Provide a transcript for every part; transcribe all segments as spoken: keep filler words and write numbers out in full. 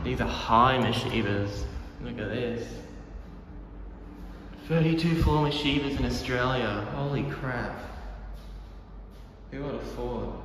These are high Moshibas. Look at this. thirty-two floor Moshibas in Australia. Holy crap. Who would have thought?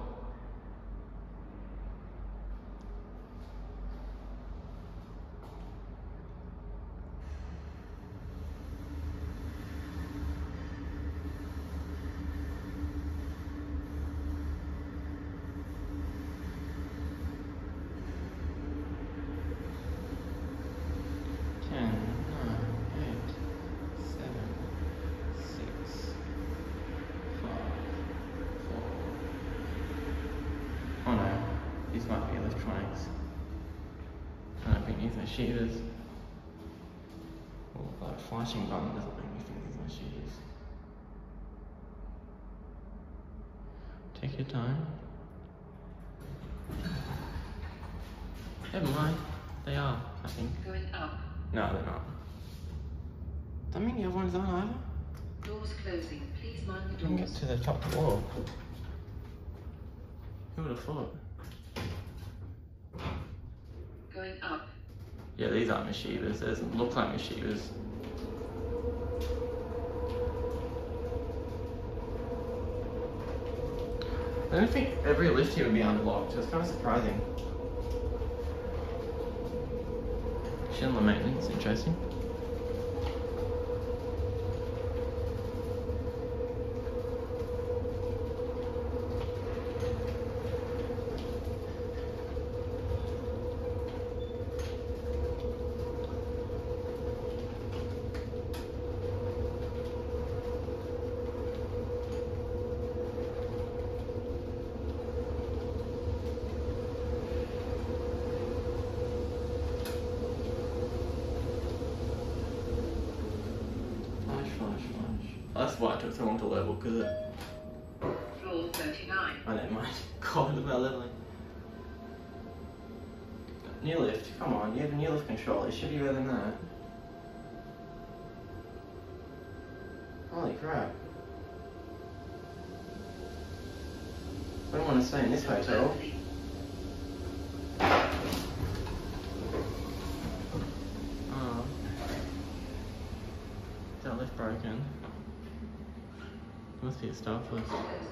Oh no, these might be Liftronics. I don't think these are Toshibas. Oh, that flashing button doesn't make me think these are Toshibas. Take your time. Never mind, they are, I think. Going up. No, they're not. Doesn't mean the other ones aren't either. Doors closing, please mind the You can get doors. to the top floor. Who would have thought? Going up. Yeah, these aren't Moshibas. They doesn't look like Moshibas. I don't think every lift here would be unlocked. It's kind of surprising. Schindler maintenance, interesting. That's why it took so long to level, because it... Floor thirty-nine. I don't mind. God, look at that leveling. New lift, come on, you have a new lift control, it should be better than that. Holy crap. I don't want to stay in this hotel. Oh. Is that lift broken? Must be a staff lift.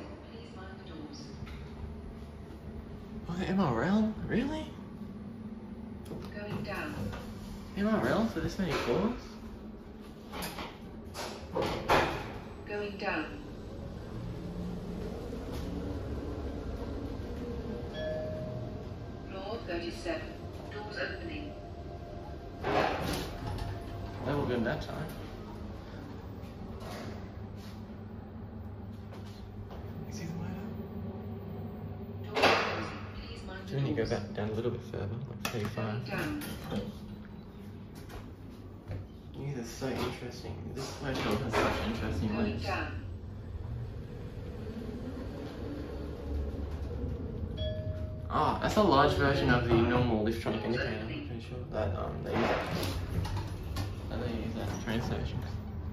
Oh, the M R L? Really? Going down. M R L for this many floors? Going down. Floor thirty-seven. Doors opening. Level good that time. Do we need to go back down a little bit further, like thirty-five? Yeah, that's so interesting. This hotel has such interesting lifts. Ah, that's a large version of the normal Liftronic indicator, I'm pretty sure. That, um, they use that. That they use that in train stations.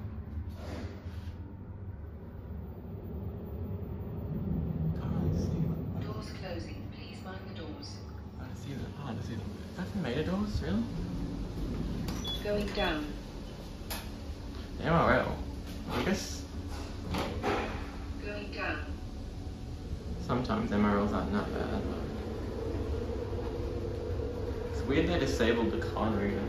Doors closing. Please mind the doors. I don't see them. Oh, I don't see them. That's the Meta doors, really? Going down. The M R L. I guess Going down. sometimes M R Ls aren't that bad. It's weird they disabled the card reader.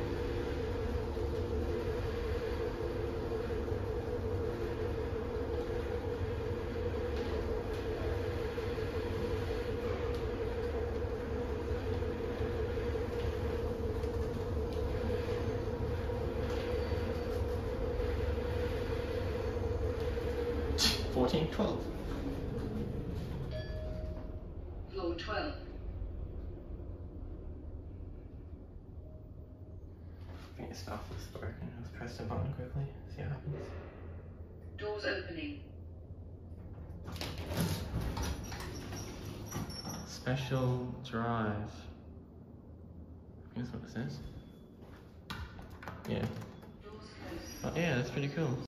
fourteen, twelve. Floor twelve. I think the staff was broken. Let's press the button quickly, see what happens. Doors opening. Special drive. I think that's what it says. Yeah. Doors closing. Oh, yeah, that's pretty cool.